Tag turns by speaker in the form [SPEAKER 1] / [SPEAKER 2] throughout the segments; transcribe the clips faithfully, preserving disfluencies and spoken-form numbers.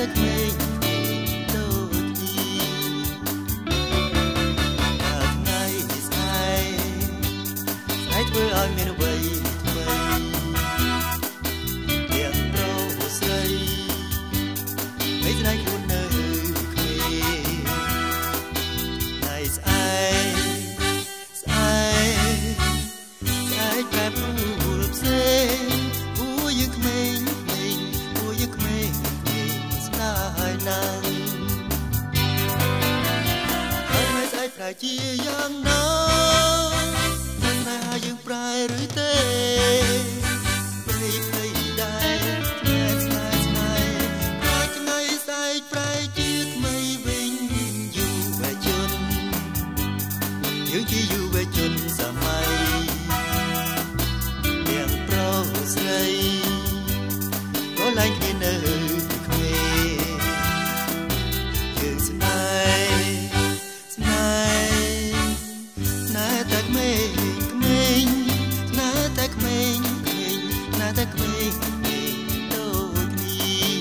[SPEAKER 1] តែក្មេងដូចនេះថ្ងៃស្អែកស្អែកធ្វើឲ្យមានអ្វីថ្មីទាំងប្រុសស្រីមិនស្នេហ៍ខ្លួននៅក្មេងថ្ងៃស្អែកស្អែកស្អែកប្រែប្រួលផ្សេងអូយើងក្មេងអូយើងក្មេងស្នេហ៍ណាស់ហើយថ្ងៃស្អែកប្រែជាយ៉ាងណាស្នេហ៍យើងប្រែឬទេព្រៃព្រៃដែរស្នេហ៍ស្នេហ៍ស្នេហ៍ថ្ងៃស្អែកប្រែជាថ្មីវិញយុវជនយើងជាយុវជនសម័យទាំងប្រុសស្រីក៏ឡើងគ្នានៅក្មេងយើងស្នេហ៍ស្នេហ៍ស្នេហ៍តែក្មេងក្មេងស្នេហ៍តែក្មេងក្មេងស្នេហ៍តែក្មេងដូចគ្នា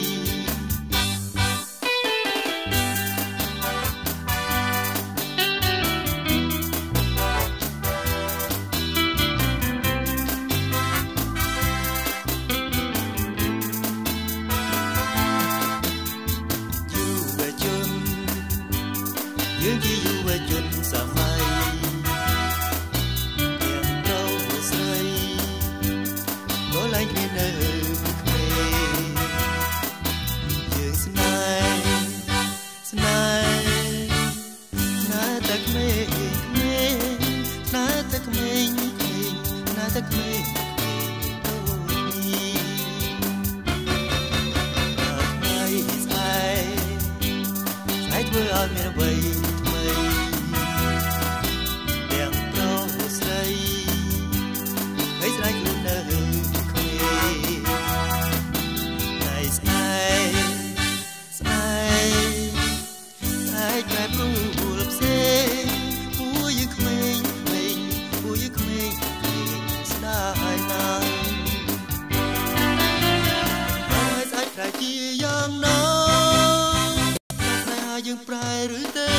[SPEAKER 1] យើងជាយុវជនសម័យទាំងប្រុសស្រីក៏ឡើងគ្នានៅក្មេងយើងស្នេហ៍ស្នេហ៍ស្នេហ៍តែក្មេងក្មេងស្នេហ៍តែក្មេងក្មេងស្នេហ៍តែក្មេងដូចនេះថ្ងៃស្អែកស្អែកធ្វើឲ្យមានអ្វីទាំងប្រុសស្រីមិនស្នេហ៍ខ្លួននៅក្មេងថ្ងៃស្អែកស្អែកស្អែកប្រែប្រួលផ្សេងអូយើងក្មេងក្មេងអូយើងក្មេងក្មេងស្នេហ៍ណាស់ថ្ងៃស្អែកប្រែជាយ៉ាងណាស្នេហ៍យើងប្រែឬទេ